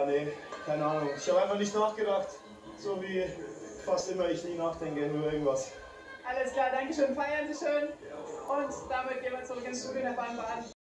nee, keine Ahnung. Ich habe einfach nicht nachgedacht, so wie fast immer ich nie nachdenke, nur irgendwas. Alles klar, danke schön, feiern Sie schön. Und damit gehen wir zurück ins Studio, Herr Bahnbahn.